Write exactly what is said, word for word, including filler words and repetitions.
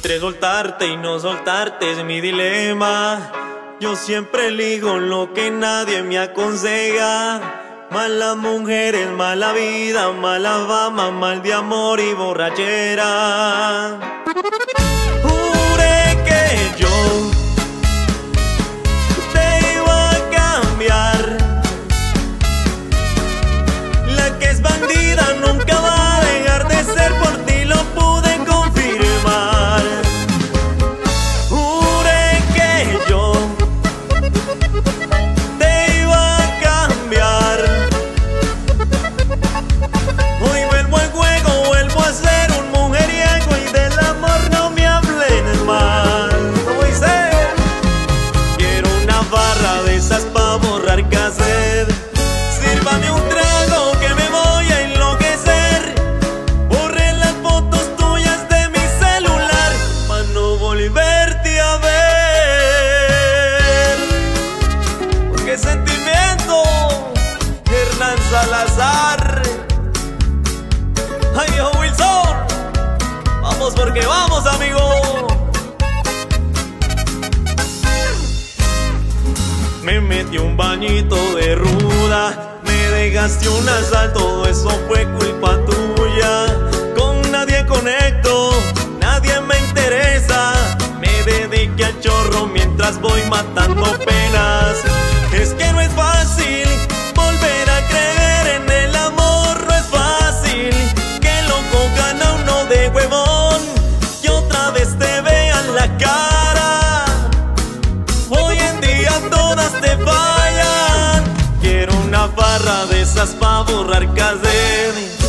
Entre soltarte y no soltarte es mi dilema. Yo siempre elijo lo que nadie me aconseja. Malas mujeres, mala vida, mala fama, mal de amor y borrachera. Juré que yo te iba a cambiar. La que es bandida nunca va a dejar de ser, por ti lo pude confirmar. Juré que yo te iba a cambiar. Hoy vuelvo al juego, vuelvo a ser un mujeriego, y del amor no me hablen mal. Como dice, quiero una barra de esas pa' borrar cassette. Sírvame un trago que me voy a enloquecer. Borré las fotos tuyas de mi celular pa' no volverte a ver. Porque sentimiento, Hernán Salazar. Ay, viejo Wilson, vamos porque vamos, amigo. Me metí un bañito de ruda, me dejaste un asalto, todo eso fue culpa tuya. Con nadie conecto, nadie me interesa. Me dediqué al chorro mientras voy matando penas. Es que no es fácil volver a creer en el amor, no es fácil que lo cojan a uno de huevón, que otra vez te vean la cara. Hoy en día todas te fallan. Quiero una barra de esas pa' borrar cassette.